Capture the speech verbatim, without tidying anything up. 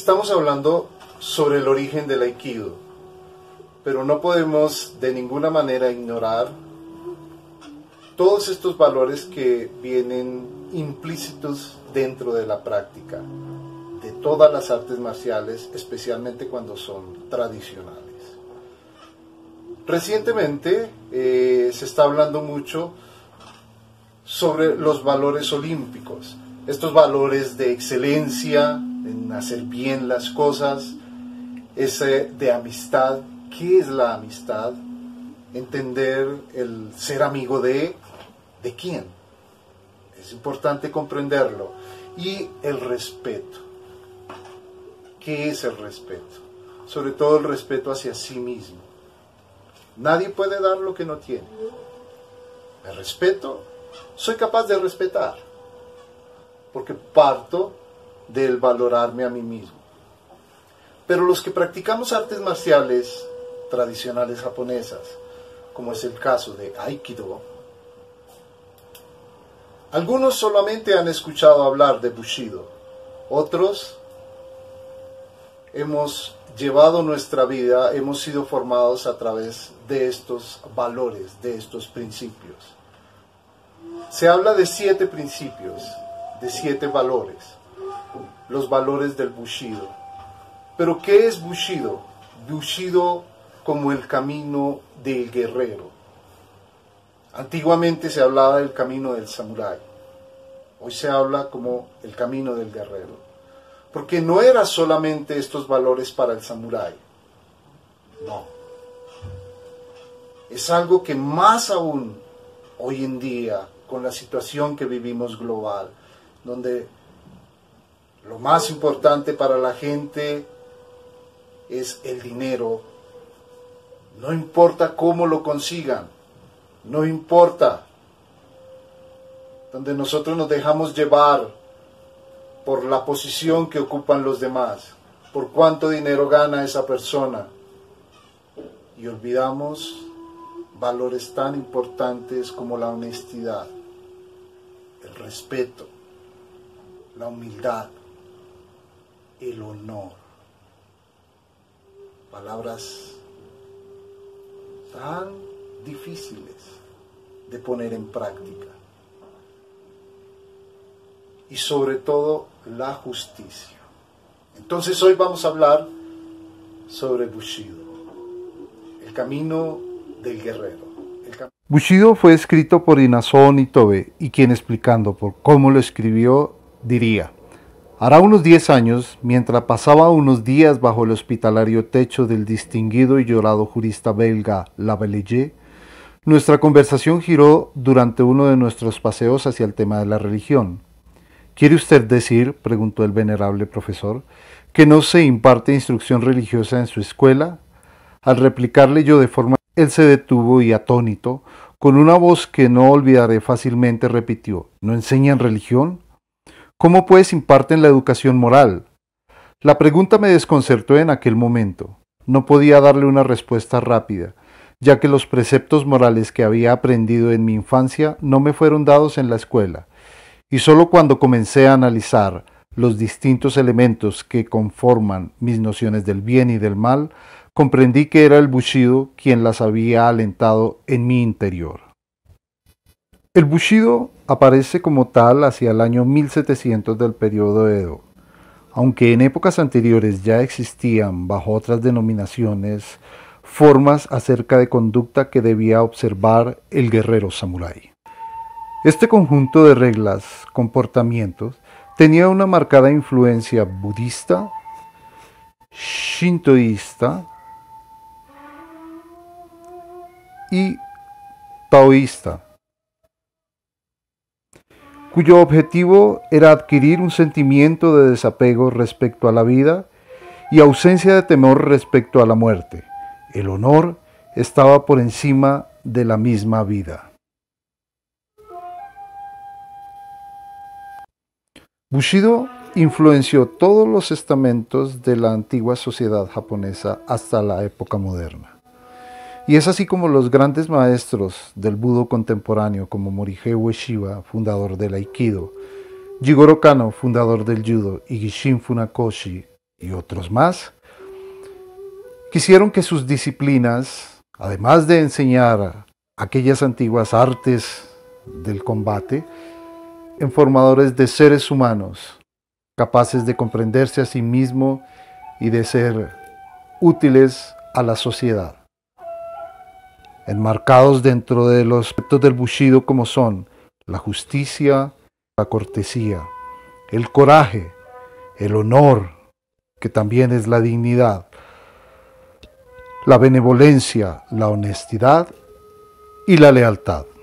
Estamos hablando sobre el origen del Aikido, pero no podemos de ninguna manera ignorar todos estos valores que vienen implícitos dentro de la práctica de todas las artes marciales, especialmente cuando son tradicionales. Recientemente eh, se está hablando mucho sobre los valores olímpicos, estos valores de excelencia, en hacer bien las cosas, ese de amistad. ¿Qué es la amistad? Entender el ser amigo de, ¿de quién? Es importante comprenderlo. Y el respeto. ¿Qué es el respeto? Sobre todo el respeto hacia sí mismo. Nadie puede dar lo que no tiene. Me respeto, soy capaz de respetar, porque parto del valorarme a mí mismo. Pero los que practicamos artes marciales tradicionales japonesas, como es el caso de Aikido, algunos solamente han escuchado hablar de Bushido, otros hemos llevado nuestra vida, hemos sido formados a través de estos valores, de estos principios. Se habla de siete principios, de siete valores, los valores del Bushido. ¿Pero qué es Bushido? Bushido como el camino del guerrero. Antiguamente se hablaba del camino del samurái, hoy se habla como el camino del guerrero. Porque no eran solamente estos valores para el samurái, no. Es algo que más aún hoy en día, con la situación que vivimos global, donde lo más importante para la gente es el dinero, no importa cómo lo consigan, no importa, donde nosotros nos dejamos llevar por la posición que ocupan los demás, por cuánto dinero gana esa persona, y olvidamos valores tan importantes como la honestidad, el respeto, la humildad, el honor. Palabras tan difíciles de poner en práctica. Y sobre todo la justicia. Entonces hoy vamos a hablar sobre Bushido, el camino del guerrero. El cam Bushido fue escrito por Inazo Nitobe, y quien, explicando por cómo lo escribió, diría: hará unos diez años, mientras pasaba unos días bajo el hospitalario techo del distinguido y llorado jurista belga Lavallee, nuestra conversación giró durante uno de nuestros paseos hacia el tema de la religión. ¿Quiere usted decir, preguntó el venerable profesor, que no se imparte instrucción religiosa en su escuela? Al replicarle yo de forma, él se detuvo y, atónito, con una voz que no olvidaré fácilmente, repitió: ¿no enseñan religión? ¿Cómo pues imparten la educación moral? La pregunta me desconcertó en aquel momento. No podía darle una respuesta rápida, ya que los preceptos morales que había aprendido en mi infancia no me fueron dados en la escuela. Y solo cuando comencé a analizar los distintos elementos que conforman mis nociones del bien y del mal, comprendí que era el Bushido quien las había alentado en mi interior. El Bushido aparece como tal hacia el año mil setecientos del periodo Edo, aunque en épocas anteriores ya existían, bajo otras denominaciones, formas acerca de conducta que debía observar el guerrero samurái. Este conjunto de reglas, comportamientos, tenía una marcada influencia budista, shintoísta y taoísta, cuyo objetivo era adquirir un sentimiento de desapego respecto a la vida y ausencia de temor respecto a la muerte. El honor estaba por encima de la misma vida. Bushido influenció todos los estamentos de la antigua sociedad japonesa hasta la época moderna. Y es así como los grandes maestros del Budo contemporáneo, como Morihei Ueshiba, fundador del Aikido, Jigoro Kano, fundador del Judo, y Gishin Funakoshi, y otros más, quisieron que sus disciplinas, además de enseñar aquellas antiguas artes del combate, en formadores de seres humanos, capaces de comprenderse a sí mismos y de ser útiles a la sociedad, enmarcados dentro de los aspectos del Bushido como son la justicia, la cortesía, el coraje, el honor, que también es la dignidad, la benevolencia, la honestidad y la lealtad.